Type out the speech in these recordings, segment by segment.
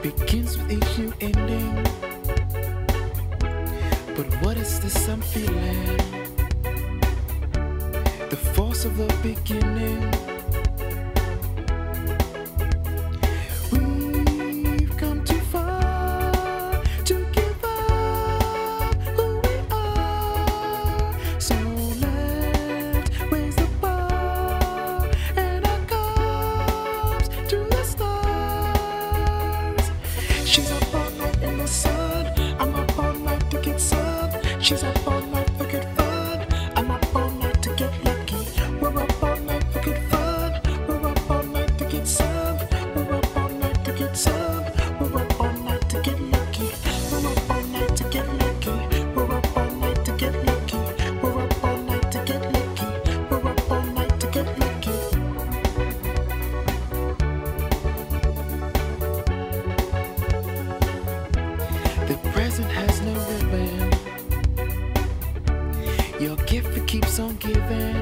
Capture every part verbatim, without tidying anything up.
begins with each new ending. But what is this I'm feeling? The force of the beginning. We've come too far to give up who we are. So let's raise the bar and our cups to the stars. She's up all night in the sun, I'm up all night to get sun. She's up all night for good fun, I'm up all night to get lucky. We're up all night for good fun, we're up all night to get some. We're up all night to get some, we're up all night to get lucky. We're up all night to get lucky, we're up all night to get lucky. We're up all night to get lucky, we're up all night to get lucky. The present has no ribbon. Your gift, it keeps on giving.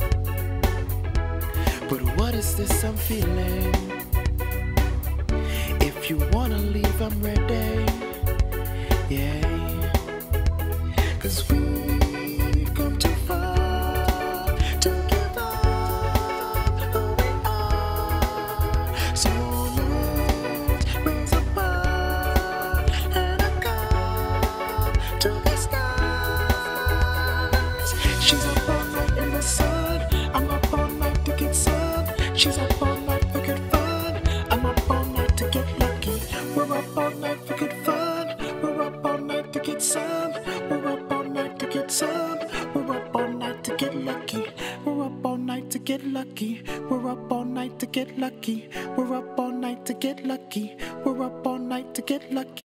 But what is this I'm feeling? If you wanna leave, I'm ready. Yeah. Cause we've come too far to give up who we are. So let's raise a bar and a cup to the stars. She's up all night in the sun, I'm up all night to get sun. She's up all night for good fun, I'm up all night to get lucky. We're up all night for good fun, we're up all night to get some. We're up all night to get some, we're up all night to get lucky. We're up all night to get lucky, we're up all night to get lucky. We're up all night to get lucky, we're up all night to get lucky.